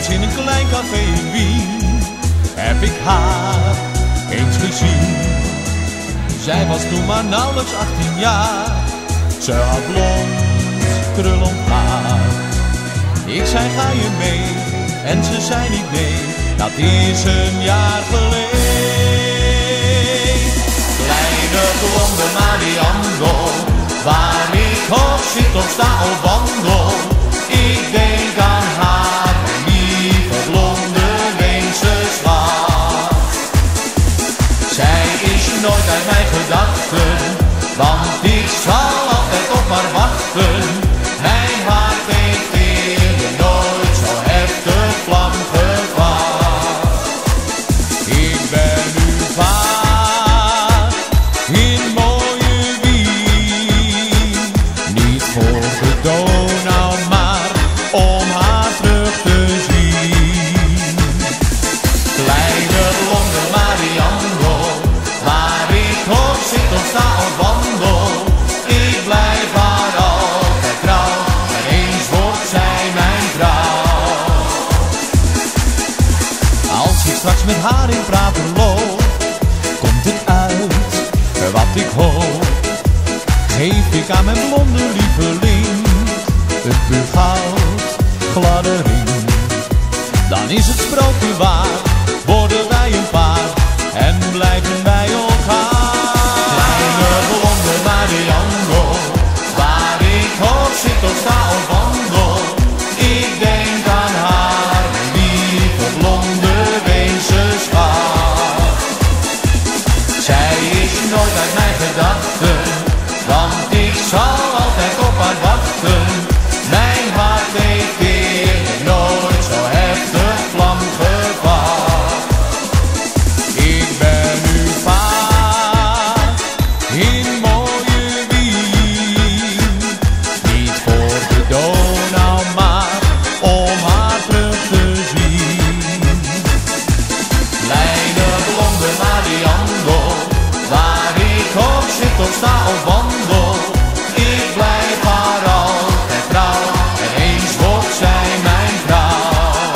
eens in een klein café in Wien heb ik haar eens gezien. Zij was toen maar nauwelijks 18 jaar. Ze had blond, krullend haar. Ik zei ga je mee en ze zei niet nee. Dat is een jaar geleden. Kleine blonde Marianne, waar ik hoog zit of sta of wandel, ik denk aan haar lieve blonde Weense schat. Zij is nooit uit mijn gedachten, want ik zal altijd op haar wachten. Mijn hart heeft eerder nooit zo heftig vlam gevat. Ik ben nu vaak in mooie Wien, niet voor de Donau, maar om haar terug te zien. Kleine blonde Marianne, waar ik ook zit of sta of wandel, ik blijf haar altijd trouw, en eens wordt zij mijn vrouw. Als ik straks met haar in praten loop, komt het uit wat ik hoop. Geef ik aan mijn blonde lieveling een puur goud gladde ring. Dan is het sprookje waar, worden wij een paar en blijven wij elkaar. Kleine blonde Marianne, waar ik hoog zit of sta of wandel, ik denk aan haar lieve blonde Weense schat. Zij is nooit uit mijn gedachten, want ik zal altijd op haar wachten. Mijn hart heeft eerder nooit zo heftig vlam gevat. Ik ben nu vaak in mooie Wien, niet voor de Donau, maar om haar terug te zien. Kleine blonde Marianne, waar ik ook zit of sta of wandel, ik blijf haar altijd trouw, en eens wordt zij mijn vrouw.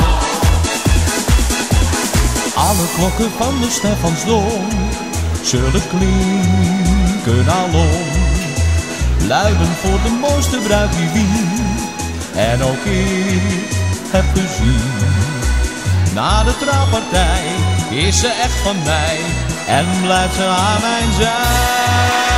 Alle klokken van de Stephansdom zullen klinken alom, luiden voor de mooiste bruid die Wien en ook ik heb gezien. Na de trouwpartij is ze echt van mij en blijft ze aan mijn zij.